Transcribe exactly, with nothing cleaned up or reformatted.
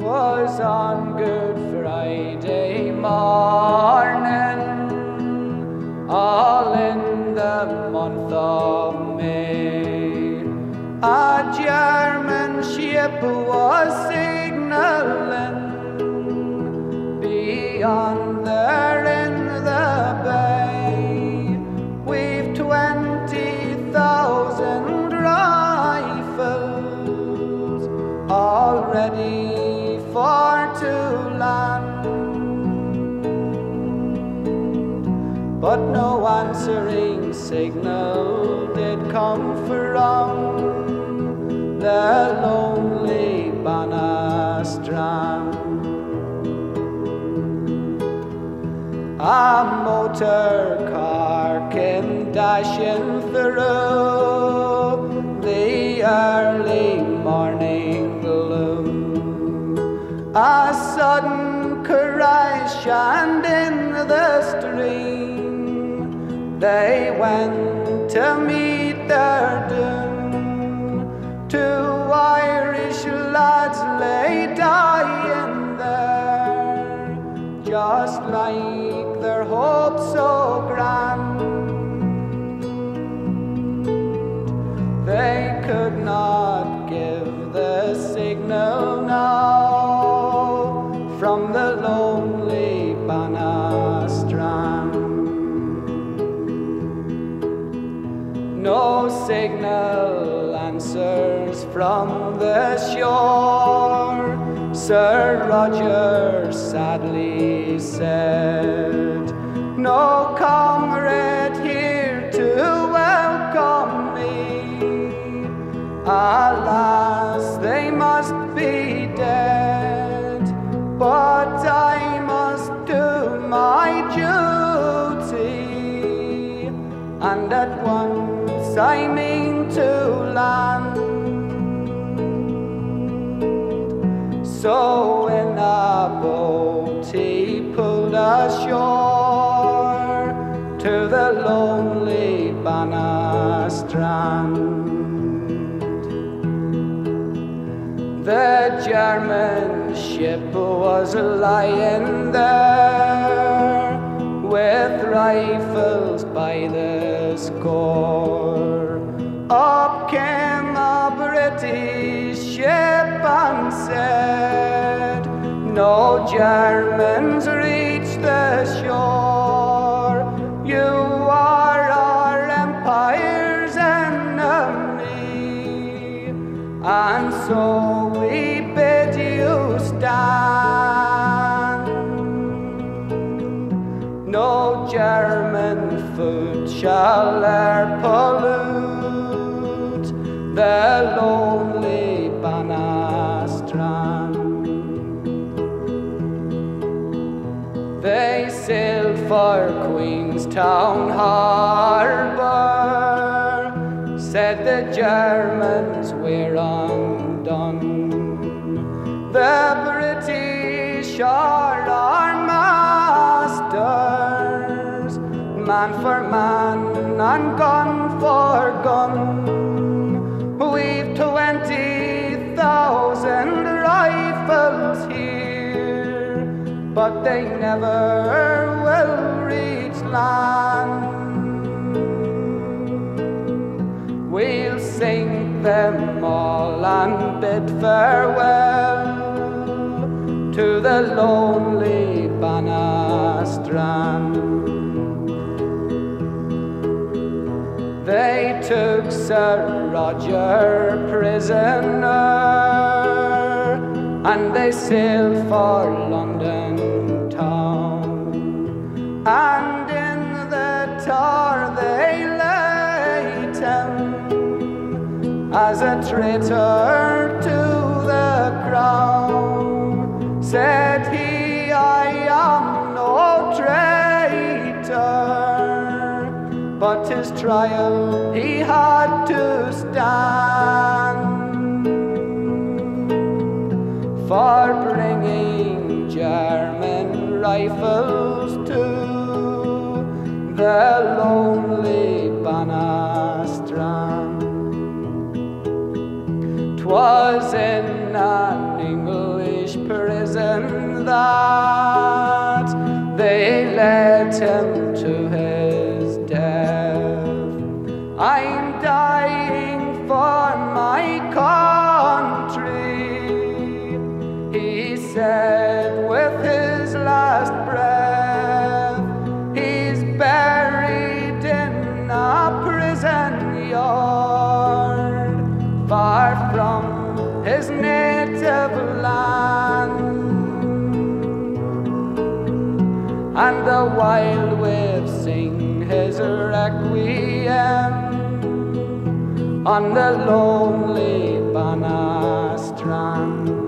'Twas on Good Friday morning, all in the month of May, a German ship was signalling beyond there in the bay. We've twenty thousand rifles all ready for to land, but no answering signal did come from the lonely Bannerstrand. A motor car came dashing through the early morning gloom. A sudden crash, and in the stream they went to meet their doom. Two Irish lads lay dying there, just like their hopes so grand. They could not give the signal now from the lonely Bannerstrand. No signal answers from the shore, Sir Roger sadly said. No comrade here to welcome me, alas, they must be dead. But I must do my duty, and at once I mean to land. So in a boat he pulled ashore to the lonely Bannerstrand. The German ship was lying there with rifles by the score. Up came a British ship and said, no Germans reach the shore. You are our empire's enemy, and so we bid you stand. No German foot shall e'er pollute the lonely Bannerstrand. They sailed for Queenstown harbour, said the Germans we're undone. The British are our masters, man for man and gun for gun. We've twenty thousand rifles here, but they never will reach land. We'll sink them all and bid farewell to the lonely Bannerstrand. They took Sir Roger prisoner, and they sailed for London town, and in the Tar they laid him as a traitor to the crown. Said he, I am no traitor, but his trial he had to stand for bringing German rifles to the lonely Bannerstrand. 'Twas in an English foolish prison that they led him to his death. I'm dying for my country, he said with his last breath. He's buried in a prison yard, far from his native land, and the wild waves sing his requiem on the lonely Banna strand.